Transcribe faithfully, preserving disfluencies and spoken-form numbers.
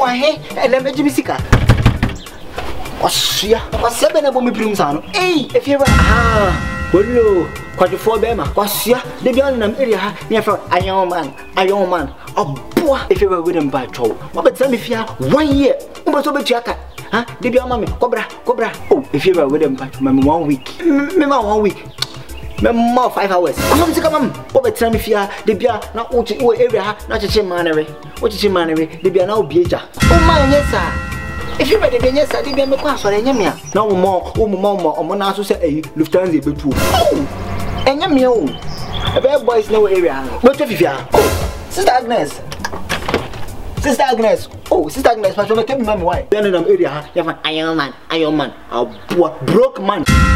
he and let me give me sika. Osia, was seven of me brings on. Hey, if you ever ah, hello, quite four bema, Osia, the young area near for a young man, a young man, a boy, if you ever wouldn't buy troll. But tell me if you are one year, but over Jacka, huh? The young mammy, Cobra, Cobra. Oh, if you ever wouldn't buy one week, Mema one week. More five hours. Come to come. Over time if you are the beer, not what you area, not a chimanary. What is chimanary? The beer now be. Oh my yes, sir. If you ready, yes, I didn't make class for any meal. No more, oh, mama, or Monaso say a Lufthansa be true. Oh, and your meal. A bad boys no area. What if you are? Oh, Sister Agnes. Sister Agnes. Oh, Sister Agnes, but you tell me why. Then in an area, you have an iron man, iron man, a broke man.